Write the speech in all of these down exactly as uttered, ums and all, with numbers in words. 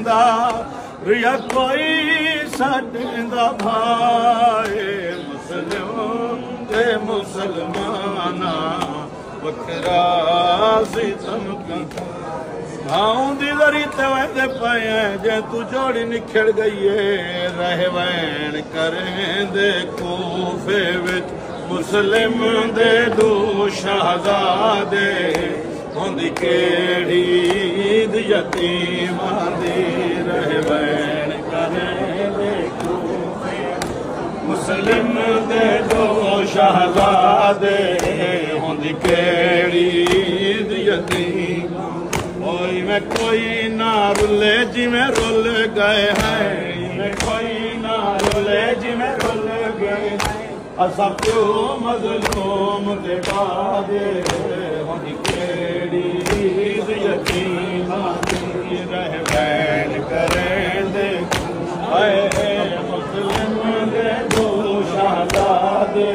देंदा रिया कोई साडेंदा भाई मुस्लिम ते मुसलमाना वखरा सितम भाऊ दी दरी ते वंदे पए जे तू जोड़ी निखड़ गई है रह वैन करेंदे कूफे विच मुस्लिम दे दो शहजादे होंदी केड़ी ईद यतीमां दी रह वैन करेंदे कूफे मुस्लिम दे दो शहजादे होंदी केड़ी ईद यतीमां ओई में कोई ना रुले जिमें रुल गए हैं में कोई ना रुले जिमें रुल गए असा क्यों मजलूम दे बादे होनी केड़ी ईद यतीमां दी रह बैन करेंदे हाय मुस्लिम दे दो शहजादे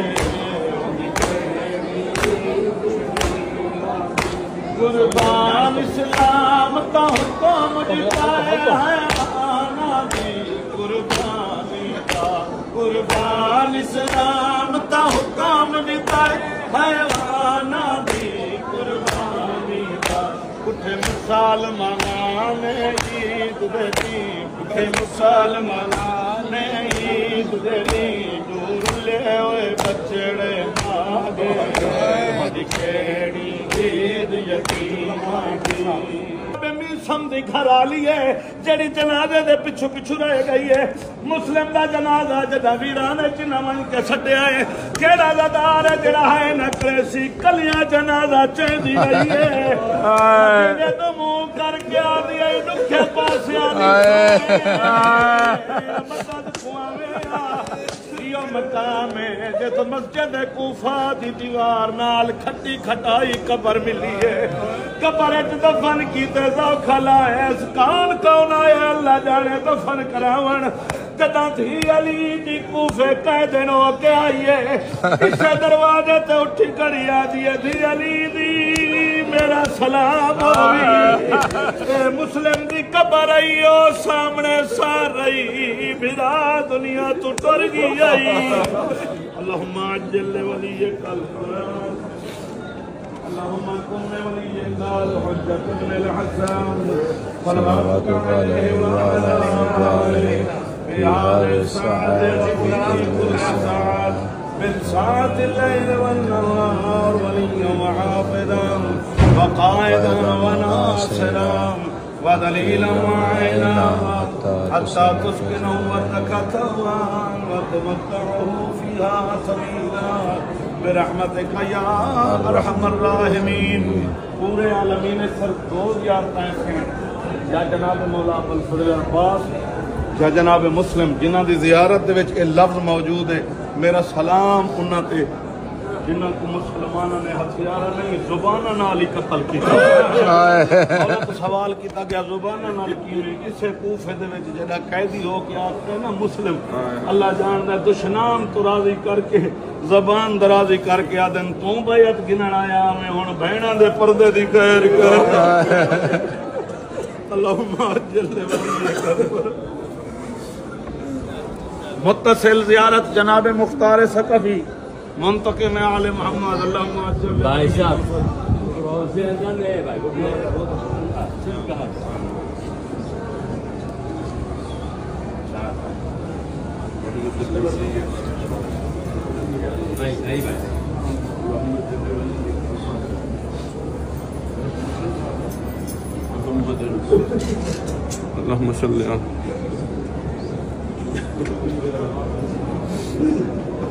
कुर्बान इस्लाम का हुक्म दिखाया है आना भी कुर्बानी का कुर्बान इस्लाम का हुक्म दिखाया है आना भी कुर्बानी का उठे मुसलमाना ने ईद देनी उठे मुसलमाना ने ईद देनी दूर ले ओए बचड़े मागे केड़ी ईद यतीमां दी समझी घर आली है जड़ी जनाजे दे पिछू पिछू रह गई है मुस्लिम दा जनाजा जदा वीराने च नमन के सटिया है केड़ा ज़दार है जड़ा है नकरे सी कलियां जनाजा चंदी गई है जे तो मुंह करके आ दिया दुखे पासे आ दी मदद खुआवे यो मकाम है जे तो मस्जिद कूफा दी दीवार नाल खट्टी खटाई कबर मिली है कबर च दफन कीते सौखा लाए कान कौन आया अल्लाह जाने दफन करावन जदा थी अली दी कूफे कह दिन हो के आइए इसे दरवाजे ते उठी कड़ी आ दिए थी अली दी मेरा सलाम होवी मुस्लिम दी कबर आई ओ सामने सार रही बिरा दुनिया तू टुर गई आई अल्लाहुम्मा अज्जिल वली कल اللهم كن ولينا الحجة بن الحسن صلوات عليه وعلى آله في هذه الساعة وفي كل ساعة من ساعة الليل والنهار وليا وحافظا وقائدا وناصرا ودليلا وعينا حتى تسكنه وردك طوعا وتمتعه فيها طويلا برحمتك या अरहमर राहिमीन पूरे आलमीन सर दो ज़ियारतां हैं या जनाब मौला अबुल फजल अब्बास या जनाब मुस्लिम जिन्हां दी ज़ियारत दे विच ए लफ्ज़ मौजूद है मेरा सलाम उन्हां ते जिन्हां को मुसलमानां ने हथियार नहीं जुबानां नाल ही कत्ल कीता औरत सवाल कीता गया जुबानां नाल किवें इसे कूफे दे विच जेड़ा कैदी हो के आखदे ना मुस्लिम अल्लाह जानदा दुश्मन तो राज़ी करके जबान दराजी करके आदन तू बैत गिनण आया मैं हुण बहना दे पर्दे दी खैर कर अल्लाहुम्मा अज्जिल मुत्तसिल ज़ियारत जनाब मुख्तार सकफी मुंतके में आले मोहम्मद अल्लाहुम्मा अज्जिल भाई साहब रोज़े जाने भाई को नहीं नहीं भाई अल्लाहुम्मा सल्ली